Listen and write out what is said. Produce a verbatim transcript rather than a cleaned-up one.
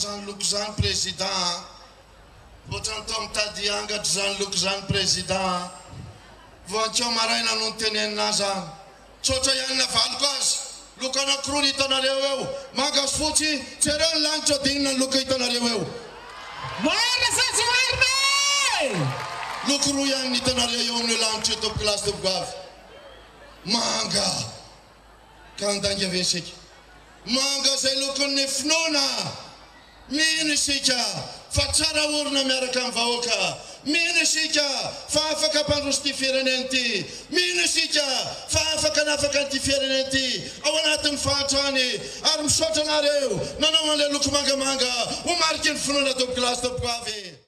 Jean-Luc Jean président Botantom Tadianga Jean-Luc Jean président Vancho Maraina Nuntenen Nazan Chocho Yana Falcos Lucana Crunita na Reu Magas Fuchi Cheran Lancho Dina Lucaita na Reu Mara Sachiwarne Lucruyan Nitana Reu Lancho to class of Gav Manga Kandanga Vesik Manga se Lucan Nifnona Minishika Fatara Urna American Vauka Minishika Fafa Capanusti Firenenti Minishika Fafa Canafacanti Firenenti Awanatum Fatani Arm Shotanareu Nana Lukumanga Manga Umarkin Fruna to Glass of Guave.